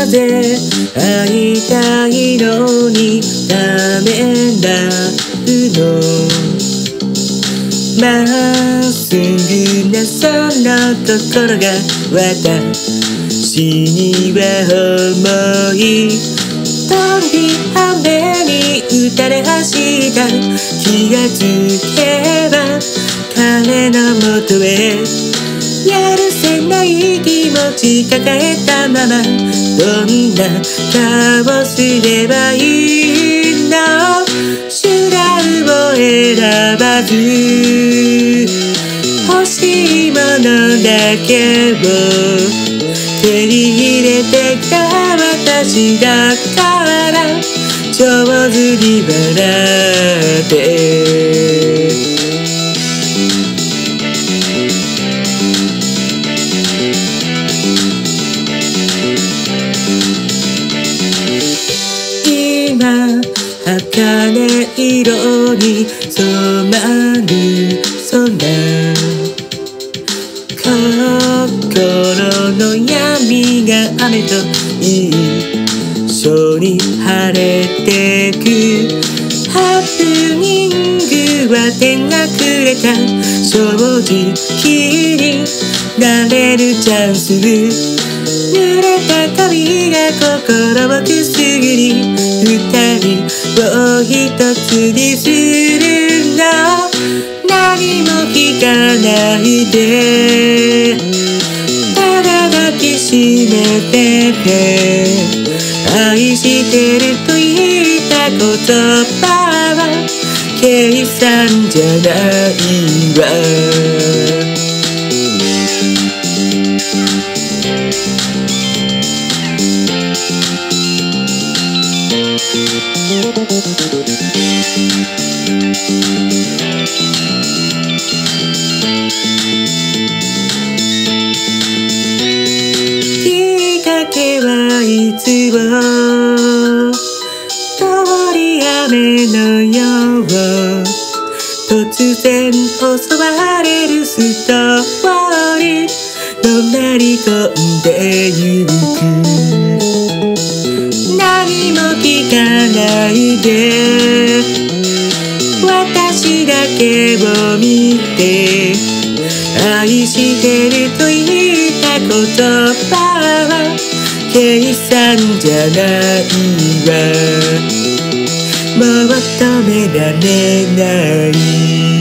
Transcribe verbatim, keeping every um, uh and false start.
ぜ会いたいのにダメなの。まっすぐなその心が私には重い。遠い雨に打たれ走った。気がつけば彼のもとへ。やるせない気持ち抱えたまま、どんな顔すればいいの。手段を選ばず欲しいものだけを手に入れてきた私だから上手に笑って今茜色に染まる空、心の闇が雨と一緒に晴れてく。ハプニングは天がくれた。正直になれるチャンス。濡れた髪が心をくすぐり、二人を一つにするの。何も聞かないでただ抱きしめてて、愛してると言った言葉は計算じゃないわ。きっかけはいつも通り雨のよう、突然襲われるストーリーのめり込んでゆく。何も聞かないで私だけを見て、愛してると言った言葉は計算じゃないわ。もう止められない。